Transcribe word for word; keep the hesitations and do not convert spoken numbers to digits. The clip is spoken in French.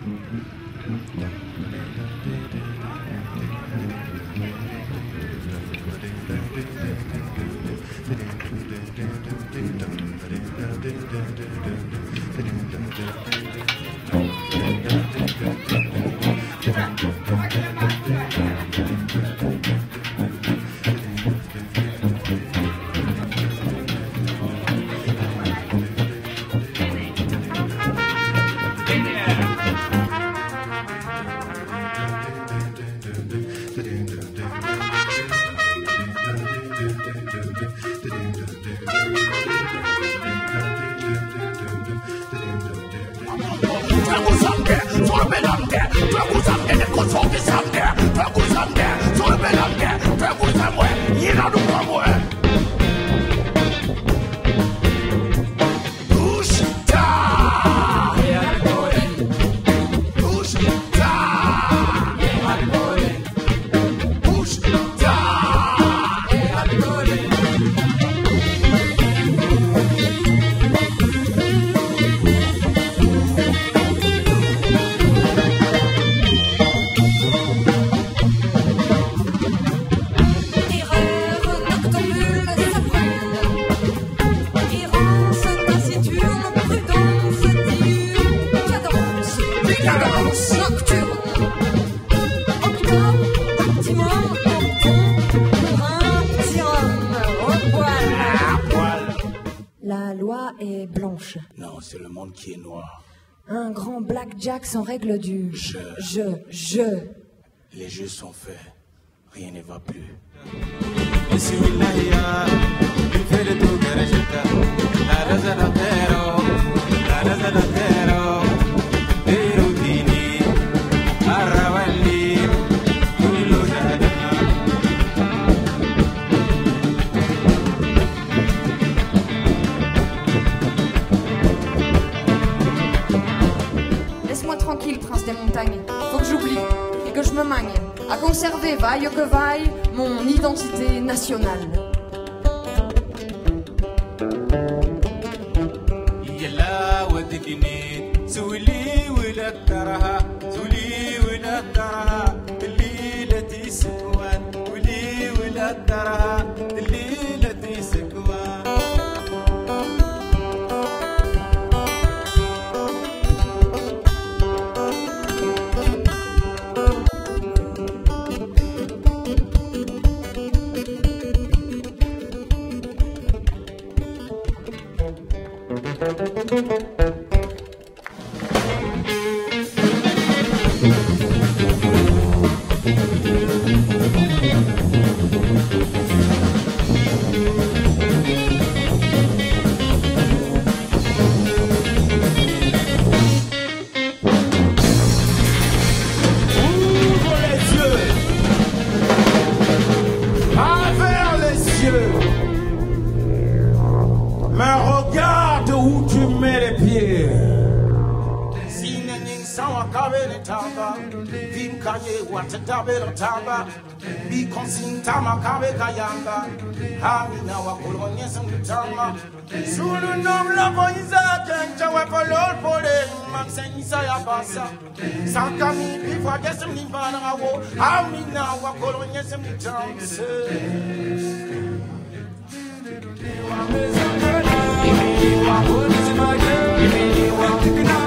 La loi est blanche. Non, c'est le monde qui est noir. Un grand blackjack sans règle du... Je. Je. Je. Les jeux sont faits. Rien ne va plus. Laisse-moi tranquille, prince des montagnes. Faut que j'oublie et que je me magne à conserver, vaille que vaille, mon identité nationale. Mais regarde où tu mets les pieds. What is my girl?